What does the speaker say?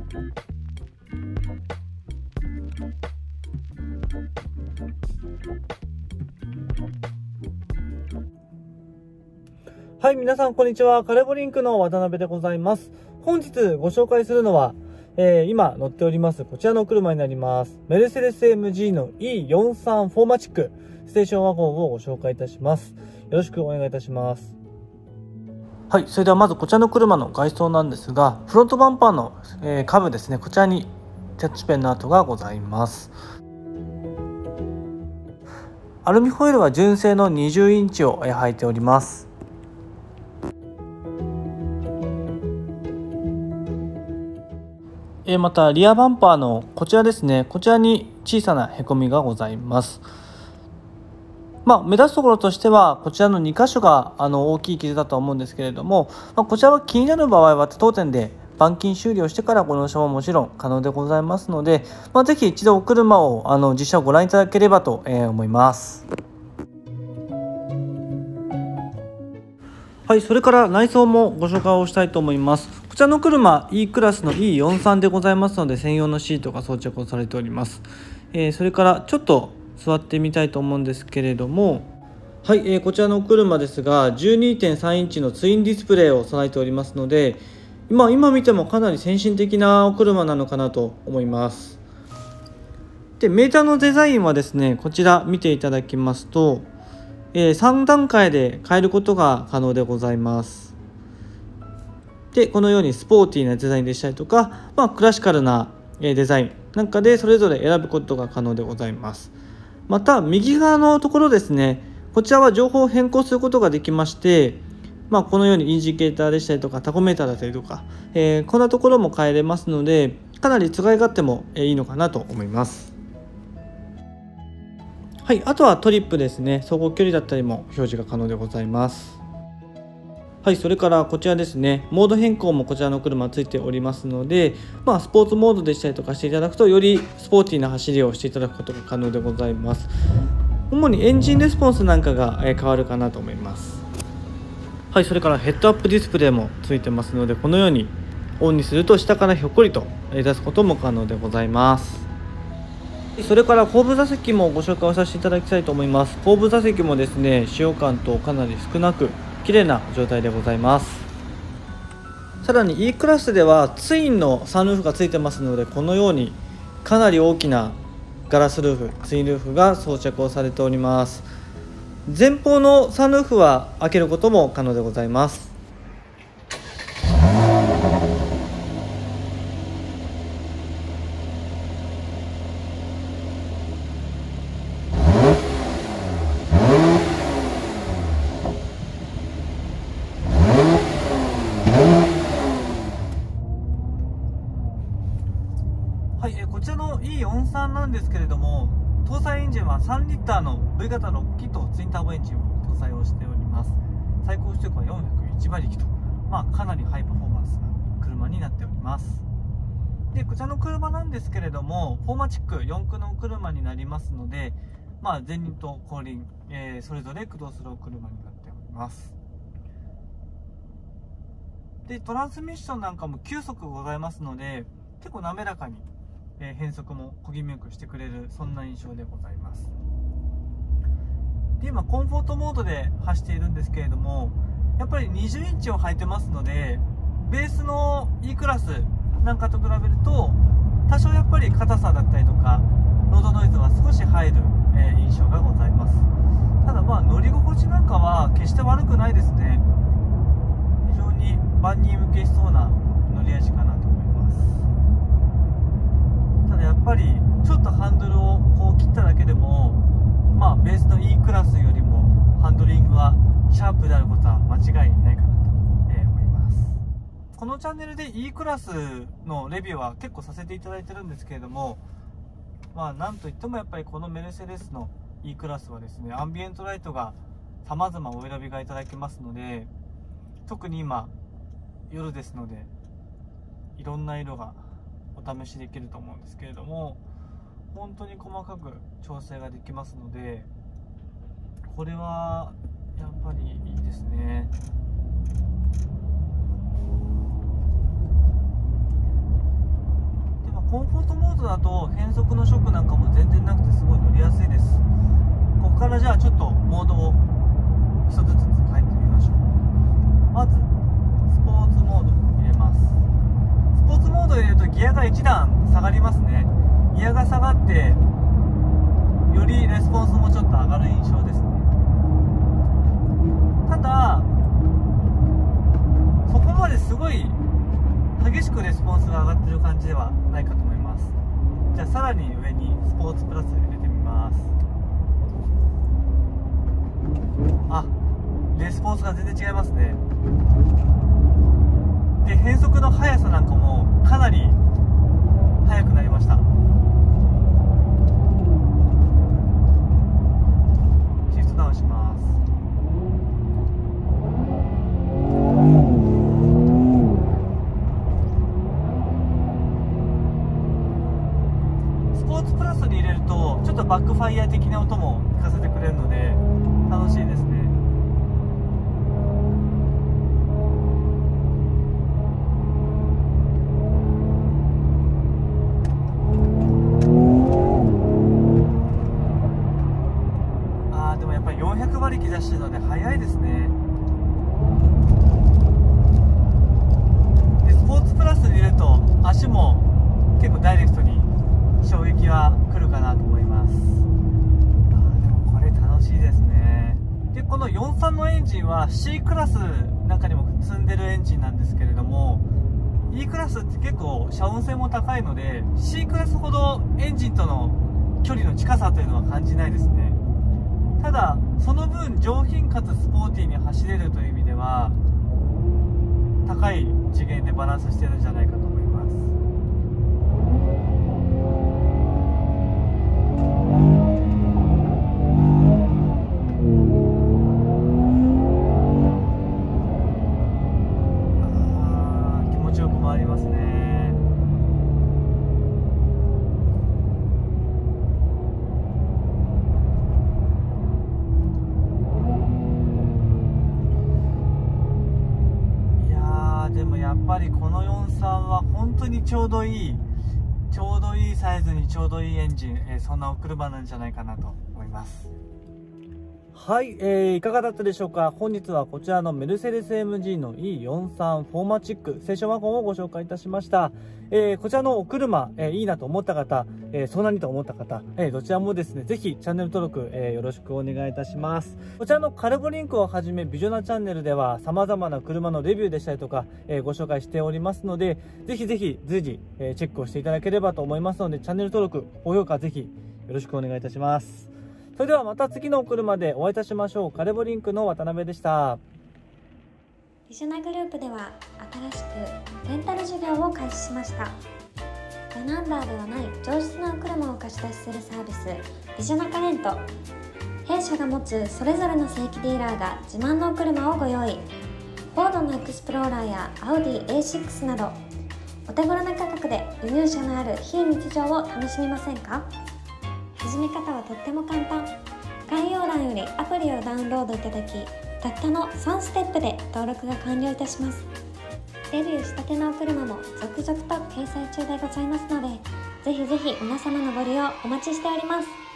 はい、皆さんこんにちは。カレボリンクの渡辺でございます。本日ご紹介するのは、今乗っておりますこちらの車になります。メルセデス AMG の E43 フォーマチックステーションワゴンをご紹介いたします。よろしくお願いいたします。はい、それではまずこちらの車の外装なんですが、フロントバンパーの、下部ですね、こちらにタッチペンの跡がございます。アルミホイルは純正の20インチを履いております。またリアバンパーのこちらですね、こちらに小さなへこみがございます。目立つところとしてはこちらの2箇所が大きい傷だとは思うんですけれども、こちらは気になる場合は当店で板金修理をしてからご納車ももちろん可能でございますので、ぜひ一度お車を実車をご覧いただければと思います。はい、それから内装もご紹介をしたいと思います。こちらの車 E クラスの E43 でございますので、専用のシートが装着をされております。それからちょっと座ってみたいと思うんですけれども、はい、こちらの車ですが 12.3 インチのツインディスプレイを備えておりますので、今見てもかなり先進的なお車なのかなと思います。で、メーターのデザインはですね、こちら見ていただきますと、3段階で変えることが可能でございます。で、このようにスポーティーなデザインでしたりとか、クラシカルなデザインなんかでそれぞれ選ぶことが可能でございます。また右側のところですね、こちらは情報を変更することができまして、このようにインジケーターでしたりとかタコメーターだったりとか、こんなところも変えれますので、かなり使い勝手もいいのかなと思います。はい、あとはトリップですね、走行距離だったりも表示が可能でございます。はい、それからこちらですね、モード変更もこちらの車ついておりますので、スポーツモードでしたりとかしていただくと、よりスポーティーな走りをしていただくことが可能でございます。主にエンジンレスポンスなんかが変わるかなと思います。はい、それからヘッドアップディスプレイもついてますので、このようにオンにすると下からひょっこりと出すことも可能でございます。それから後部座席もご紹介をさせていただきたいと思います。後部座席もですね、使用感とかなり少なく綺麗な状態でございます。さらに E クラスではツインのサンルーフがついてますので、このようにかなり大きなガラスルーフ、ツインルーフが装着をされております。前方のサンルーフは開けることも可能でございます。はい、こちらの E43 なんですけれども、搭載エンジンは3リッターの V 型6気筒ツインターボエンジンを搭載をしております。最高出力は401馬力と、かなりハイパフォーマンスな車になっております。で、こちらの車なんですけれども、フォーマチック4駆の車になりますので、前輪と後輪、それぞれ駆動するお車になっております。で、トランスミッションなんかも9速ございますので、結構滑らかに変速も小気味よくしてくれる、そんな印象でございます。で、今コンフォートモードで走っているんですけれども、やっぱり20インチを履いてますので、ベースの E クラスなんかと比べると多少やっぱり硬さだったりとかロードノイズは少し入る印象がございます。ただ乗り心地なんかは決して悪くないですね。非常に万人受けしそうな乗り味かなと思います。ただやっぱりちょっとハンドルを切っただけでも、ベースの E クラスよりもハンドリングはシャープであることは間違いないかなと思います。このチャンネルで E クラスのレビューは結構させていただいてるんですけれども、なんといってもやっぱりこのメルセデスの E クラスはですね、アンビエントライトが様々お選びがいただけますので、特に今夜ですのでいろんな色がお試しできると思うんですけれども、本当に細かく調整ができますので、これはやっぱりいいですね。 コンフォートモードだと変速のショックなんかも全然なくてすごい乗りやすいです。ここからじゃあちょっとモードを一つずつ変えてみましょう。まずスポーツモード入れます。スポーツモードを入れるとギアが1段下がりますね。ギアが下がってよりレスポンスもちょっと上がる印象ですね。ただそこまですごい激しくレスポンスが上がってる感じではないかと思います。じゃあさらに上にスポーツプラス入れてみます。あ、レスポンスが全然違いますね。で、変速の速さなんかもかなり速くなりました。シフトダウンします。スポーツプラスに入れるとちょっとバックファイヤー的な音も聞かせてくれるので楽しいですね。でもやっぱり400馬力出してるので速いですね。でスポーツプラスに入れると足も結構ダイレクトに衝撃は来るかなと思います。でもこれ楽しいですね。でこの43のエンジンは C クラスなんかにも積んでるエンジンなんですけれども、 E クラスって結構遮音性も高いので C クラスほどエンジンとの距離の近さというのは感じないですね。ただその分上品かつスポーティーに走れるという意味では高い次元でバランスしてるんじゃないかと思います。気持ちよく回りますね。でもやっぱりこの43は本当にちょうどいいサイズにちょうどいいエンジン、そんなお車なんじゃないかなと思います。はい、いかがだったでしょうか。本日はこちらのメルセデス AMG の E43 フォーマチックセッションワゴンをご紹介いたしました。こちらのお車、いいなと思った方、そんなにと思った方、どちらもですね、ぜひチャンネル登録、よろしくお願いいたします。こちらのカルボリンクをはじめビジョナチャンネルでは様々な車のレビューでしたりとか、ご紹介しておりますので、ぜひぜひ随時、チェックをしていただければと思いますので、チャンネル登録、高評価ぜひよろしくお願いいたします。それではまた次のお車でお会いいたしましょう。カルボリンクの渡辺でした。 ビジョナグループでは新しくレンタル事業を開始しました。ラナンバーではない上質なお車を貸し出しするサービス、ビジョナカレント。弊社が持つそれぞれの正規ディーラーが自慢のお車をご用意。フォードのエクスプローラーやアウディ A6 などお手頃な価格で輸入車のある非日常を楽しみませんか。始め方はとっても簡単。概要欄よりアプリをダウンロードいただき、たったの3ステップで登録が完了いたします。デビューしたてのお車も続々と掲載中でございますので、ぜひぜひ皆様のご利用お待ちしております。